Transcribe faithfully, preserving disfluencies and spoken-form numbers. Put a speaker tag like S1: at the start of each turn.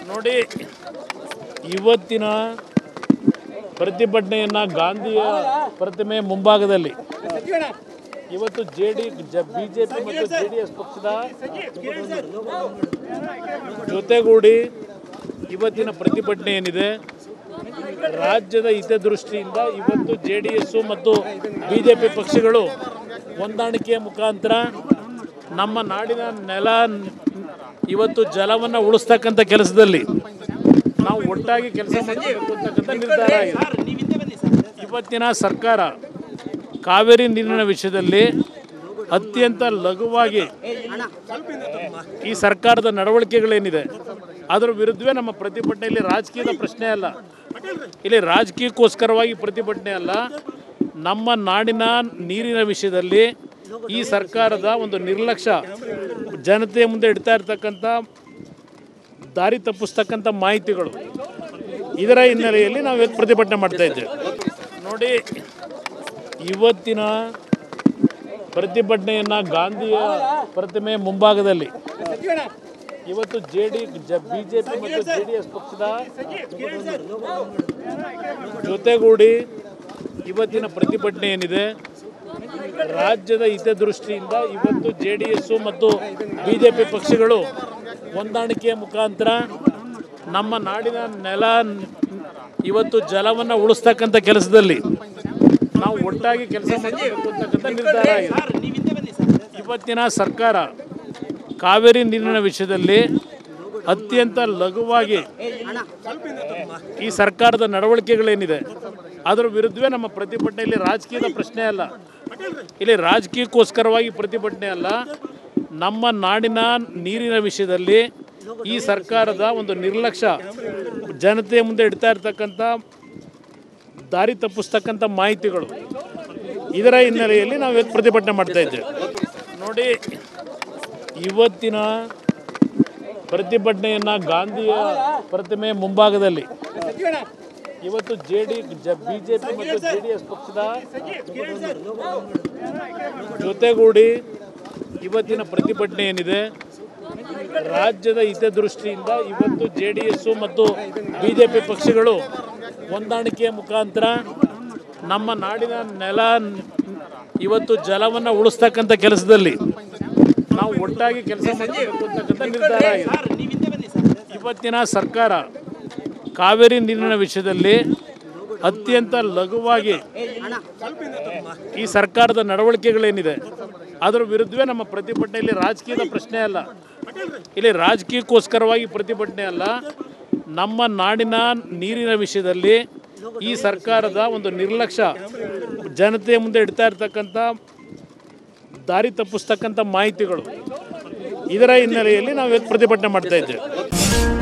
S1: ನೋಡಿ, ಇವತ್ತಿನ ಪ್ರತಿಭಟನೆಯನ್ನು ಗಾಂಧಿಯ ಪ್ರತಿಮೆ ಮುಂಭಾಗದಲ್ಲಿ ಇವತ್ತು J D B J P ಮತ್ತು ಜೆ ಡಿ ಎಸ್ ಪಕ್ಷದ ಜೊತೆಗೂಡಿ ಇವತ್ತಿನ ಪ್ರತಿಭಟನೆ ಏನಿದೆ, ರಾಜ್ಯದ ಹಿತದೃಷ್ಟಿಯಿಂದ ಇವತ್ತು ಜೆ ಡಿ ಎಸ್ ಮತ್ತು ಬಿ ಜೆ ಪಿ ಪಕ್ಷಗಳು ಹೊಂದಾಣಿಕೆಯ ಮುಖಾಂತರ ನಮ್ಮ ನಾಡಿನ ನೆಲ ಇವತ್ತು ಜಲವನ್ನು ಉಳಿಸ್ತಕ್ಕಂಥ ಕೆಲಸದಲ್ಲಿ ನಾವು ಒಟ್ಟಾಗಿ ಕೆಲಸ ಮಾಡಬೇಕು ಅಂತಕ್ಕಂಥ ನಿರ್ಧಾರ ಆಗಿದೆ. ಇವತ್ತಿನ ಸರ್ಕಾರ ಕಾವೇರಿ ನೀರಿನ ವಿಷಯದಲ್ಲಿ ಅತ್ಯಂತ ಲಘುವಾಗಿ ಈ ಸರ್ಕಾರದ ನಡವಳಿಕೆಗಳೇನಿದೆ ಅದರ ವಿರುದ್ಧವೇ ನಮ್ಮ ಪ್ರತಿಭಟನೆಯಲ್ಲಿ ರಾಜಕೀಯದ ಪ್ರಶ್ನೆ ಅಲ್ಲ. ಇಲ್ಲಿ ರಾಜಕೀಯಕ್ಕೋಸ್ಕರವಾಗಿ ಪ್ರತಿಭಟನೆ ಅಲ್ಲ. ನಮ್ಮ ನಾಡಿನ ನೀರಿನ ವಿಷಯದಲ್ಲಿ ಈ ಸರ್ಕಾರದ ಒಂದು ನಿರ್ಲಕ್ಷ್ಯ ಜನತೆಯ ಮುಂದೆ ಇಡ್ತಾ ಇರ್ತಕ್ಕಂಥ ದಾರಿ ತಪ್ಪಿಸ್ತಕ್ಕಂಥ ಮಾಹಿತಿಗಳು, ಇದರ ಹಿನ್ನೆಲೆಯಲ್ಲಿ ನಾವು ಇವತ್ತು ಪ್ರತಿಭಟನೆ ಮಾಡ್ತಾ ಇದ್ದೇವೆ. ನೋಡಿ, ಇವತ್ತಿನ ಪ್ರತಿಭಟನೆಯನ್ನು ಗಾಂಧಿಯ ಪ್ರತಿಮೆ ಮುಂಭಾಗದಲ್ಲಿ ಇವತ್ತು J D B J P ಮತ್ತು ಜೆ ಡಿ ಎಸ್ ಪಕ್ಷದ ಜೊತೆಗೂಡಿ ಇವತ್ತಿನ ಪ್ರತಿಭಟನೆ ಏನಿದೆ, ರಾಜ್ಯದ ಹಿತದೃಷ್ಟಿಯಿಂದ ಇವತ್ತು ಜೆ ಡಿ ಎಸ್ ಮತ್ತು ಬಿ ಜೆ ಪಿ ಪಕ್ಷಗಳು ಹೊಂದಾಣಿಕೆಯ ಮುಖಾಂತರ ನಮ್ಮ ನಾಡಿನ ನೆಲ ಇವತ್ತು ಜಲವನ್ನು ಉಳಿಸ್ತಕ್ಕಂಥ ಕೆಲಸದಲ್ಲಿ ನಾವು ಒಟ್ಟಾಗಿ ಕೆಲಸ ಮಾಡಬೇಕು ಅಂತಕ್ಕಂಥ ನಿರ್ಧಾರ ಆಗಿದೆ. ಇವತ್ತಿನ ಸರ್ಕಾರ ಕಾವೇರಿ ನೀರಿನ ವಿಷಯದಲ್ಲಿ ಅತ್ಯಂತ ಲಘುವಾಗಿ ಈ ಸರ್ಕಾರದ ನಡವಳಿಕೆಗಳೇನಿದೆ ಅದರ ವಿರುದ್ಧವೇ ನಮ್ಮ ಪ್ರತಿಭಟನೆಯಲ್ಲಿ ರಾಜಕೀಯದ ಪ್ರಶ್ನೆ ಅಲ್ಲ. ಇಲ್ಲಿ ರಾಜಕೀಯಕ್ಕೋಸ್ಕರವಾಗಿ ಪ್ರತಿಭಟನೆ ಅಲ್ಲ. ನಮ್ಮ ನಾಡಿನ ನೀರಿನ ವಿಷಯದಲ್ಲಿ ಈ ಸರ್ಕಾರದ ಒಂದು ನಿರ್ಲಕ್ಷ್ಯ ಜನತೆಯ ಮುಂದೆ ಇಡ್ತಾ ಇರ್ತಕ್ಕಂಥ ದಾರಿ ತಪ್ಪಿಸ್ತಕ್ಕಂಥ ಮಾಹಿತಿಗಳು, ಇದರ ಹಿನ್ನೆಲೆಯಲ್ಲಿ ನಾವು ಇವತ್ತು ಪ್ರತಿಭಟನೆ ಮಾಡ್ತಾ ಇದ್ದೇವೆ. ನೋಡಿ, ಇವತ್ತಿನ ಪ್ರತಿಭಟನೆಯನ್ನು ಗಾಂಧಿಯ ಪ್ರತಿಮೆ ಮುಂಭಾಗದಲ್ಲಿ ಇವತ್ತು J D B J P ಮತ್ತು ಜೆ ಡಿ ಎಸ್ ಪಕ್ಷದ ಜೊತೆಗೂಡಿ ಇವತ್ತಿನ ಪ್ರತಿಭಟನೆ ಏನಿದೆ, ರಾಜ್ಯದ ಹಿತದೃಷ್ಟಿಯಿಂದ ಇವತ್ತು ಜೆ ಡಿ ಎಸ್ ಮತ್ತು ಬಿ ಜೆ ಪಿ ಪಕ್ಷಗಳು ಹೊಂದಾಣಿಕೆಯ ಮುಖಾಂತರ ನಮ್ಮ ನಾಡಿನ ನೆಲ ಇವತ್ತು ಜಲವನ್ನು ಉಳಿಸ್ತಕ್ಕಂಥ ಕೆಲಸದಲ್ಲಿ ನಾವು ಒಟ್ಟಾಗಿ ಕೆಲಸ ಮಾಡಬೇಕು ಅಂತಕ್ಕಂಥ ನಿರ್ಧಾರ ಆಗಿದೆ. ಇವತ್ತಿನ ಸರ್ಕಾರ ಕಾವೇರಿ ನೀರಿನ ವಿಷಯದಲ್ಲಿ ಅತ್ಯಂತ ಲಘುವಾಗಿ ಈ ಸರ್ಕಾರದ ನಡವಳಿಕೆಗಳೇನಿದೆ ಅದರ ವಿರುದ್ಧವೇ ನಮ್ಮ ಪ್ರತಿಭಟನೆಯಲ್ಲಿ ರಾಜಕೀಯದ ಪ್ರಶ್ನೆ ಅಲ್ಲ. ಇಲ್ಲಿ ರಾಜಕೀಯಕ್ಕೋಸ್ಕರವಾಗಿ ಪ್ರತಿಭಟನೆ ಅಲ್ಲ. ನಮ್ಮ ನಾಡಿನ ನೀರಿನ ವಿಷಯದಲ್ಲಿ ಈ ಸರ್ಕಾರದ ಒಂದು ನಿರ್ಲಕ್ಷ್ಯ ಜನತೆಯ ಮುಂದೆ ಇಡ್ತಾ ಇರ್ತಕ್ಕಂಥ ದಾರಿ ತಪ್ಪಿಸ್ತಕ್ಕಂಥ ಮಾಹಿತಿಗಳು, ಇದರ ಹಿನ್ನೆಲೆಯಲ್ಲಿ ನಾವು ಇವತ್ತು ಪ್ರತಿಭಟನೆ ಮಾಡ್ತಾ ಇದ್ದೇವೆ.